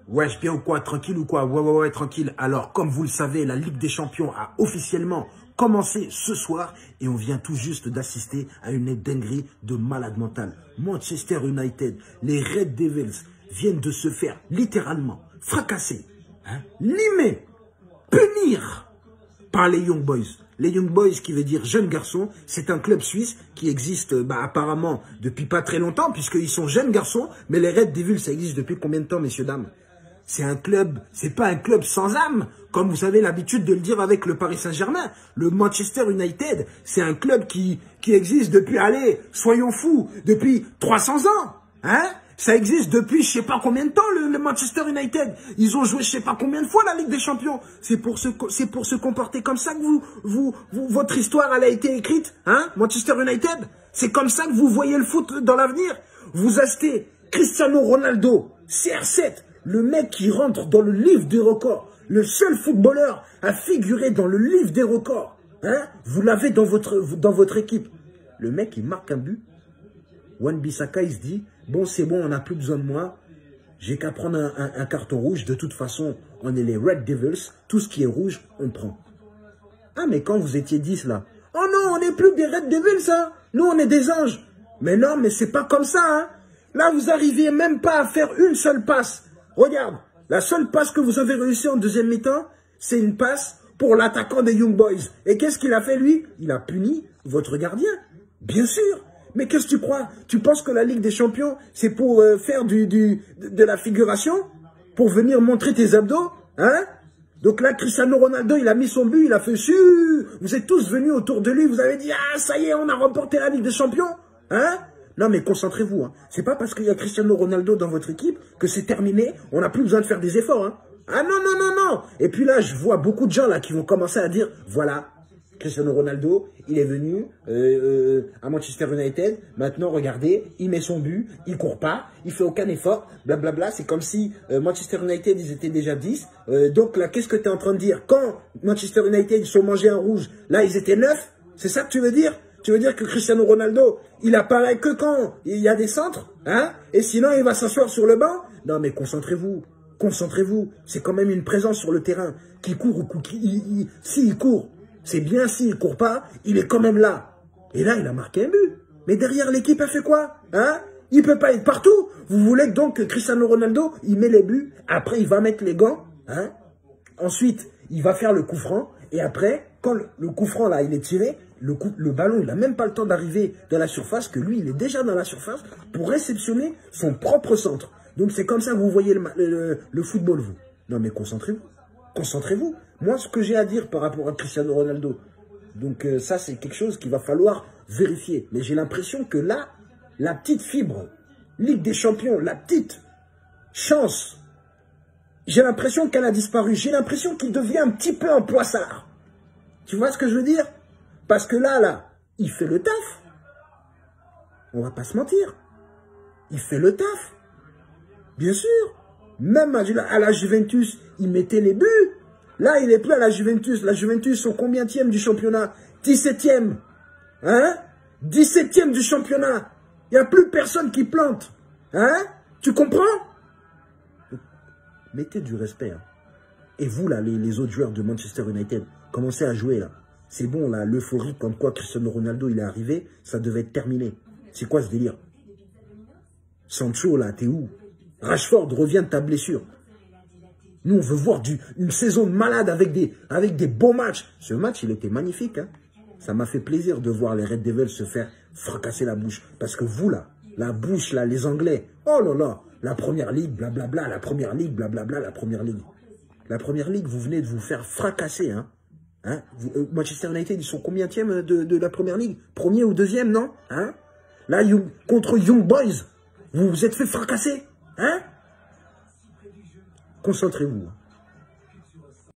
Wesh, bien ou quoi? Tranquille ou quoi? Ouais, tranquille. Alors, comme vous le savez, la Ligue des Champions a officiellement commencé ce soir et on vient tout juste d'assister à une dinguerie de malade mental. Manchester United, les Red Devils viennent de se faire littéralement fracasser, limer, punir par les Young Boys. Les Young Boys, qui veut dire jeunes garçons, c'est un club suisse qui existe apparemment depuis pas très longtemps, puisqu'ils sont jeunes garçons, mais les Red Devils, ça existe depuis combien de temps, messieurs, dames? C'est un club, c'est pas un club sans âme, comme vous avez l'habitude de le dire avec le Paris Saint-Germain. Le Manchester United, c'est un club qui existe depuis, allez, soyons fous, depuis 300 ans, hein? Ça existe depuis je sais pas combien de temps, le Manchester United. Ils ont joué je sais pas combien de fois la Ligue des Champions. C'est pour se comporter comme ça que votre histoire, elle a été écrite, hein, Manchester United. C'est comme ça que vous voyez le foot dans l'avenir. Vous achetez Cristiano Ronaldo, CR7, le mec qui rentre dans le livre des records, le seul footballeur à figurer dans le livre des records, hein. Vous l'avez dans votre équipe. Le mec, il marque un but. Wan-Bissaka, il se dit, bon, c'est bon, on n'a plus besoin de moi. J'ai qu'à prendre un carton rouge. De toute façon, on est les Red Devils. Tout ce qui est rouge, on prend. Ah, mais quand vous étiez 10, là. Oh non, on n'est plus des Red Devils, hein. Nous, on est des anges. Mais non, mais c'est pas comme ça, hein. Là, vous arriviez même pas à faire une seule passe. Regarde, la seule passe que vous avez réussi en deuxième mi-temps, c'est une passe pour l'attaquant des Young Boys. Et qu'est-ce qu'il a fait, lui? Il a puni votre gardien. Bien sûr. Mais qu'est-ce que tu crois? Tu penses que la Ligue des Champions, c'est pour faire de la figuration? Pour venir montrer tes abdos? Hein? Donc là, Cristiano Ronaldo, il a mis son but, il a fait su. Vous êtes tous venus autour de lui, vous avez dit, ah, ça y est, on a remporté la Ligue des Champions. Hein? Non, mais concentrez-vous. Hein. C'est pas parce qu'il y a Cristiano Ronaldo dans votre équipe que c'est terminé, on n'a plus besoin de faire des efforts. Hein. Ah non. Et puis là, je vois beaucoup de gens là qui vont commencer à dire, voilà, Cristiano Ronaldo, il est venu à Manchester United. Maintenant, regardez, il met son but, il court pas, il fait aucun effort, blablabla. C'est comme si Manchester United, ils étaient déjà 10. Donc là, qu'est-ce que tu es en train de dire? Quand Manchester United, ils sont mangés un rouge, là, ils étaient 9. C'est ça que tu veux dire? Tu veux dire que Cristiano Ronaldo, il apparaît que quand il y a des centres, hein? Et sinon, il va s'asseoir sur le banc? Non, mais concentrez-vous. Concentrez-vous. C'est quand même une présence sur le terrain. Qui court ou s'il court, c'est bien. S'il ne court pas, il est quand même là. Et là, il a marqué un but. Mais derrière, l'équipe a fait quoi? Hein? Il ne peut pas être partout. Vous voulez donc que Cristiano Ronaldo, il met les buts. Après, il va mettre les gants. Hein? Ensuite, il va faire le coup franc. Et après, quand le coup franc, là, il est tiré, le ballon, il n'a même pas le temps d'arriver dans la surface, que lui, il est déjà dans la surface pour réceptionner son propre centre. Donc, c'est comme ça que vous voyez le football, vous. Non, mais concentrez-vous. Concentrez-vous. Moi, ce que j'ai à dire par rapport à Cristiano Ronaldo, donc ça, c'est quelque chose qu'il va falloir vérifier. Mais j'ai l'impression que là, la petite fibre, Ligue des Champions, la petite chance, j'ai l'impression qu'elle a disparu. J'ai l'impression qu'il devient un petit peu un poissard. Tu vois ce que je veux dire? Parce que là, il fait le taf. On va pas se mentir. Il fait le taf. Bien sûr. Même à la Juventus, il mettait les buts. Là, il n'est plus à la Juventus. La Juventus sont combienième du championnat? 17e. Hein? 17e du championnat. Il n'y a plus personne qui plante. Hein? Tu comprends? Mettez du respect. Hein. Et vous, là, les autres joueurs de Manchester United, commencez à jouer, là. C'est bon, là, l'euphorie, comme quoi Cristiano Ronaldo, il est arrivé, ça devait être terminé. C'est quoi ce délire? Sancho, là, t'es où? Rashford, reviens de ta blessure. Nous, on veut voir une saison de malade avec des beaux matchs. Ce match, il était magnifique. Hein. Ça m'a fait plaisir de voir les Red Devils se faire fracasser la bouche. Parce que vous, là, la bouche, là, les Anglais, oh là là, la Première Ligue, blablabla, la Première Ligue, blablabla, la Première Ligue. La Première Ligue, vous venez de vous faire fracasser, hein. Hein? Manchester United, ils sont combienième de la Première Ligue? Premier ou deuxième, non? Hein? Là, contre Young Boys, vous vous êtes fait fracasser? Hein? Concentrez-vous.